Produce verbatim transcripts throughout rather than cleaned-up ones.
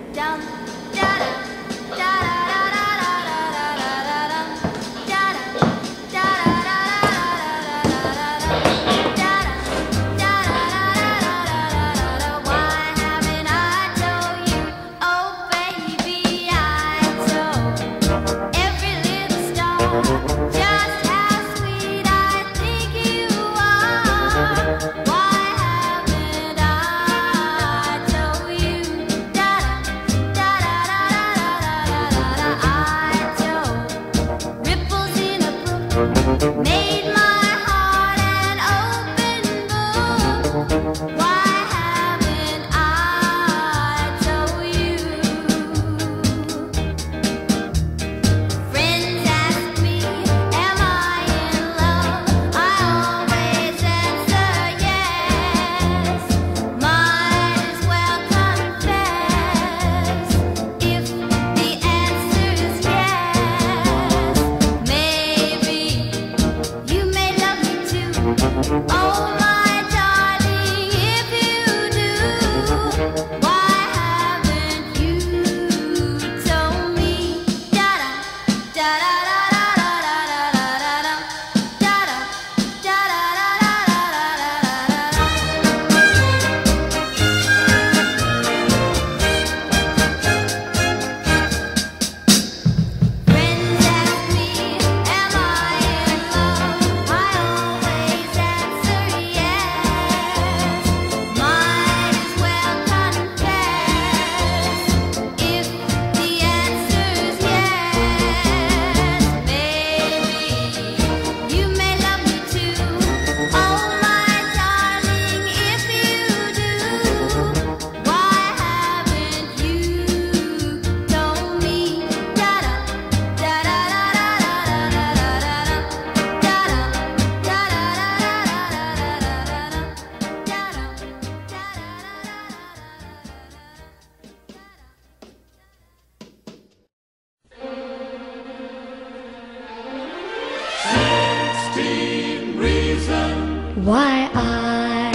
Why I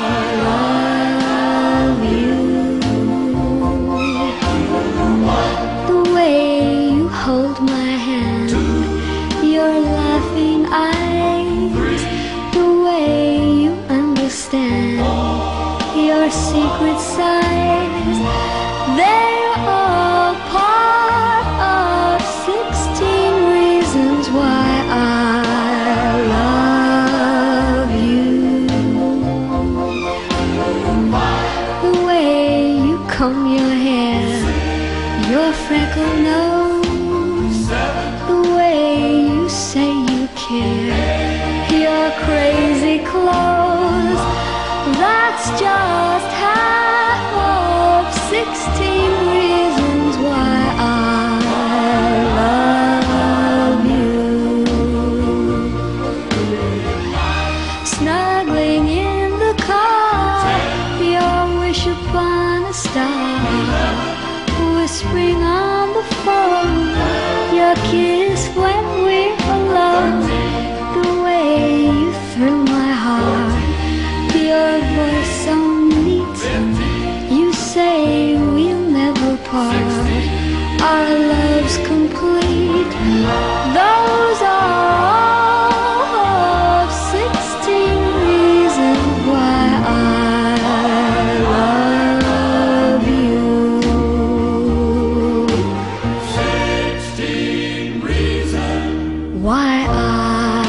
love you, the way you hold my hand, your laughing eyes, the way you understand your secret sighs, they're all part of sixteen reasons why I love you. The way you comb your hair, your freckled nose, the way you say you care, your crazy clothes, that's just half of sixteen reasons why I love you. Snuggling in the car, your wish upon a star, whispering on the phone, your kiss when we're alone, the way you thrill my heart, your voice so neat, you say we'll never part, our love's complete, those are all of sixteen reasons why I love you. Sixteen reasons why I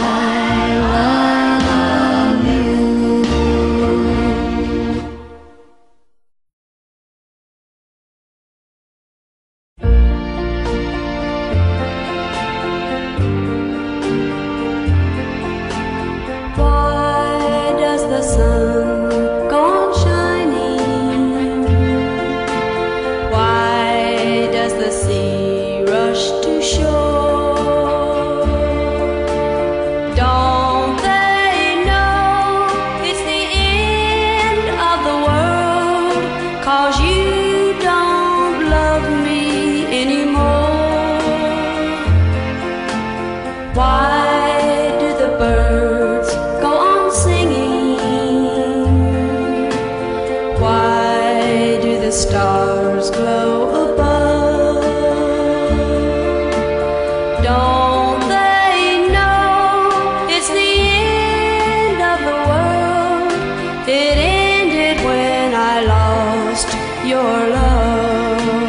love.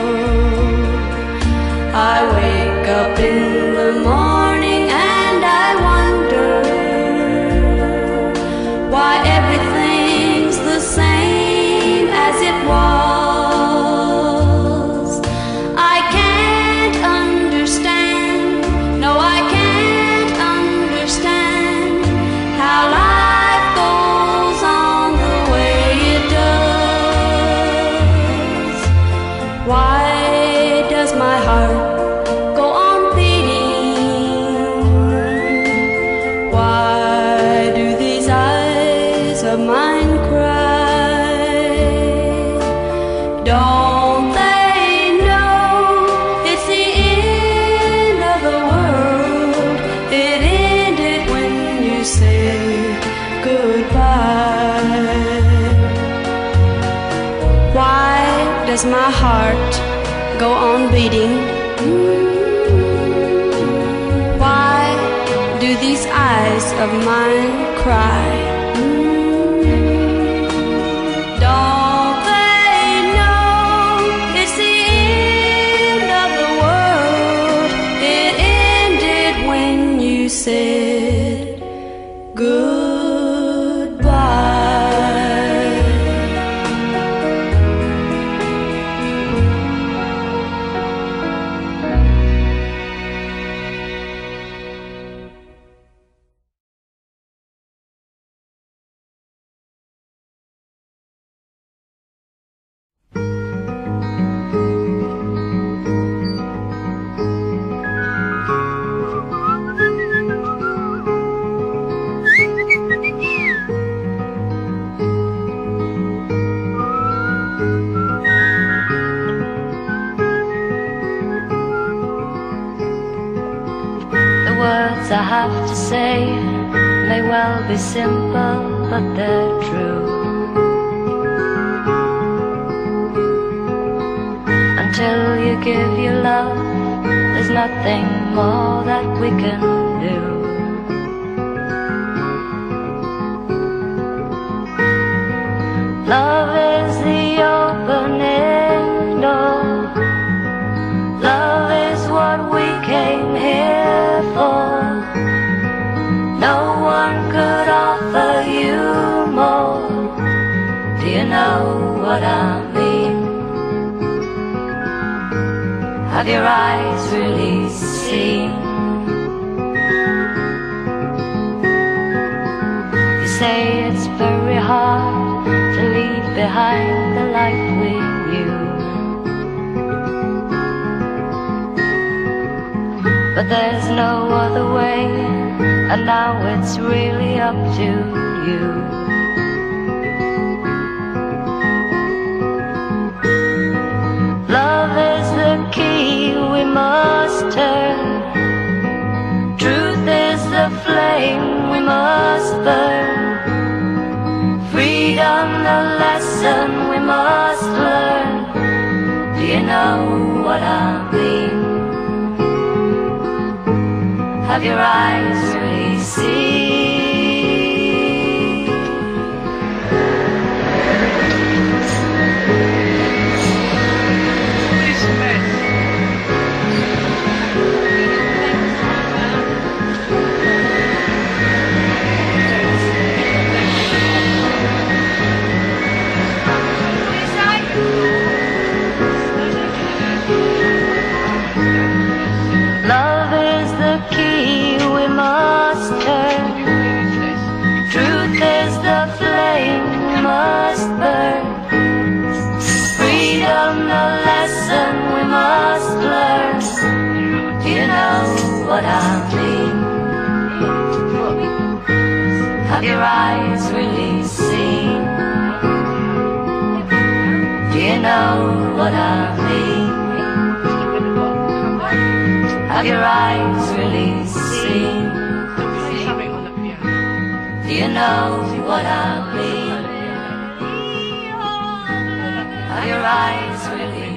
I wake up in the morning and I wonder why everything's the same as it was. I can't understand, no I can't understand how life goes on the way it does. Why does my heart go on beating? Why do these eyes of mine cry? Don't they know it's the end of the world? It ended when you said goodbye. Why does my heart go on beating? Why do these eyes of mine cry? Don't they know it's the end of the world? It ended when you said goodbye. The words I have to say may well be simple, but they're true. Until you give your love, there's nothing more that we can do. Love is the opening door. Love is what we came here for. No one could offer you more. Do you know what I mean? Have your eyes really seen? You say it's very hard to leave behind the life we knew, but there's no other way, and now it's really up to you. Love is the key we must turn. Truth is the flame we must burn. Freedom the lesson we must learn. Do you know what I mean? Have your eyes really seen? Love is the key we must turn. Truth is the flame we must burn. Freedom the lesson we must learn. Do you know what I mean? Have your eyes really seen? Do you know what I mean? Have your eyes really seen? Do you know what I mean? Have your eyes really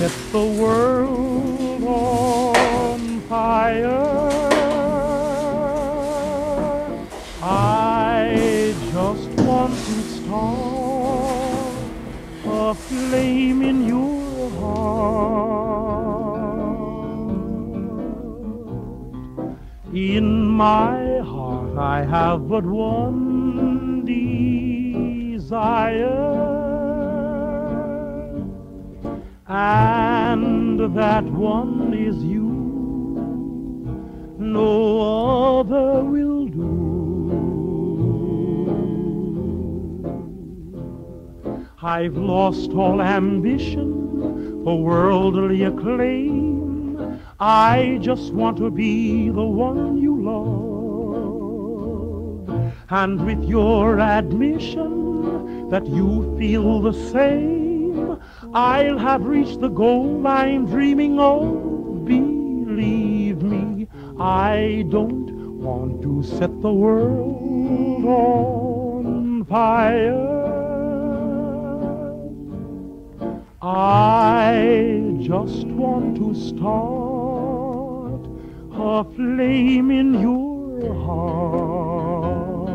set the world on fire. I just want to start a flame in your heart. In my heart I have but one desire, and that one is you. No other will do. I've lost all ambition for worldly acclaim. I just want to be the one you love. And with your admission that you feel the same, I'll have reached the goal I'm dreaming of. Believe me, I don't want to set the world on fire. I just want to start a flame in your heart.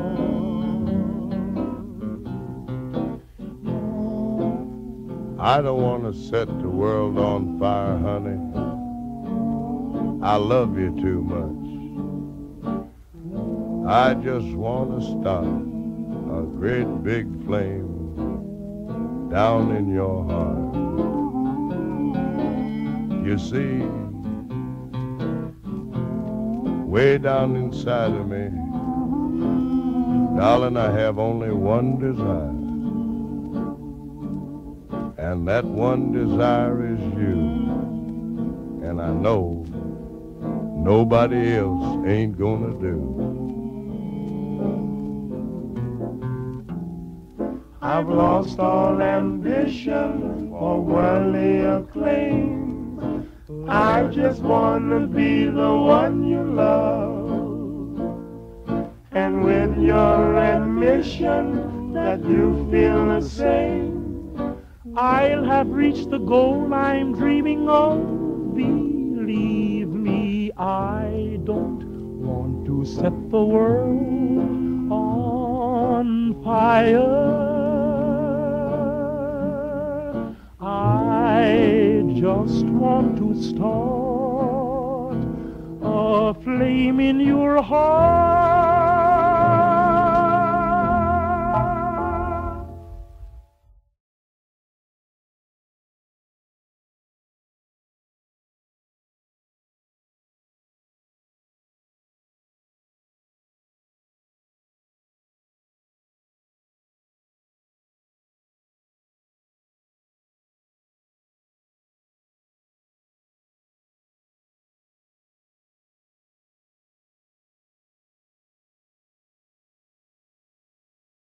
I don't want to set the world on fire, honey. I love you too much. I just want to start a great big flame down in your heart. You see, way down inside of me, darling, I have only one desire. And that one desire is you. And I know nobody else ain't gonna do. I've lost all ambition for worldly acclaim. I just wanna be the one you love. And with your admission that you feel the same, I'll have reached the goal I'm dreaming of. Believe me, I don't want to set the world on fire. I just want to start a flame in your heart.